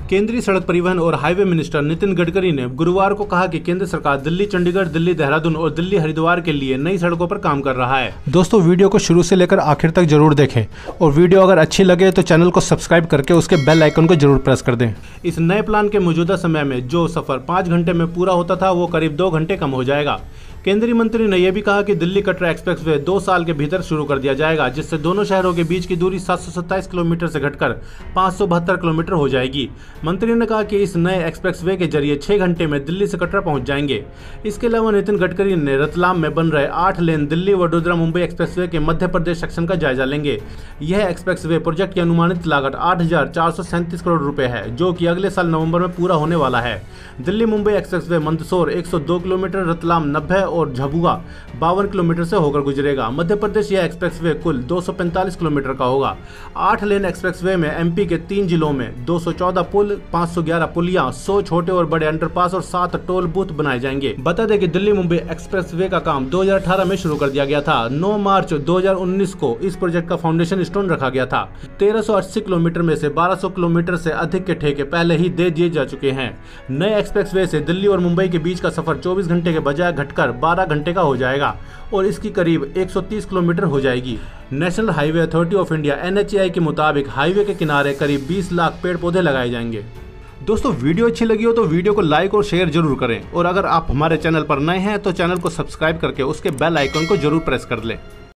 केंद्रीय सड़क परिवहन और हाईवे मिनिस्टर नितिन गडकरी ने गुरुवार को कहा कि केंद्र सरकार दिल्ली चंडीगढ़, दिल्ली देहरादून और दिल्ली हरिद्वार के लिए नई सड़कों पर काम कर रहा है। दोस्तों, वीडियो को शुरू से लेकर आखिर तक जरूर देखें और वीडियो अगर अच्छी लगे तो चैनल को सब्सक्राइब करके उसके बेल आइकन को जरूर प्रेस कर दें। इस नए प्लान के मौजूदा समय में जो सफर 5 घंटे में पूरा होता था वो करीब 2 घंटे कम हो जाएगा। केंद्रीय मंत्री ने यह भी कहा कि दिल्ली कटरा एक्सप्रेसवे 2 साल के भीतर शुरू कर दिया जाएगा, जिससे दोनों शहरों के बीच की दूरी 727 किलोमीटर से घटकर 572 किलोमीटर हो जाएगी। मंत्री ने कहा कि इस नए एक्सप्रेसवे के जरिए 6 घंटे में दिल्ली से कटरा पहुंच जाएंगे। इसके अलावा नितिन गडकरी ने रतलाम में बन रहे 8 लेन दिल्ली वडोदरा मुंबई एक्सप्रेसवे के मध्य प्रदेश सेक्शन का जायजा लेंगे। यह एक्सप्रेसवे प्रोजेक्ट की अनुमानित लागत 8,437 करोड़ रुपए है, जो कि अगले साल नवंबर में पूरा होने वाला है। दिल्ली मुंबई एक्सप्रेसवे मंदसौर 102 किलोमीटर, रतलाम 90 और झाबुआ 52 किलोमीटर से होकर गुजरेगा। मध्य प्रदेश यह एक्सप्रेसवे कुल 245 किलोमीटर का होगा। 8 लेन एक्सप्रेसवे में एमपी के 3 जिलों में 214 पुल, 511 पुलियां, 100 छोटे और बड़े अंडरपास और 7 टोल बूथ बनाए जाएंगे। बता दें कि दिल्ली मुंबई एक्सप्रेसवे का काम 2018 में शुरू कर दिया गया था। 9 मार्च 2019 को इस प्रोजेक्ट का फाउंडेशन स्टोन रखा गया था। 1380 किलोमीटर में से 1200 किलोमीटर से अधिक के ठेके पहले ही दे दिए जा चुके हैं। नए एक्सप्रेसवे से दिल्ली और मुंबई के बीच का सफर 24 घंटे के बजाय घटकर 12 घंटे का हो जाएगा और इसकी करीब 130 किलोमीटर हो जाएगी। National Highway Authority of India NHAI के मुताबिक हाईवे के किनारे करीब 20 लाख पेड़ पौधे लगाए जाएंगे। दोस्तों, वीडियो अच्छी लगी हो तो वीडियो को लाइक और शेयर जरूर करें और अगर आप हमारे चैनल पर नए हैं तो चैनल को सब्सक्राइब करके उसके बेल आइकन को जरूर प्रेस कर लें।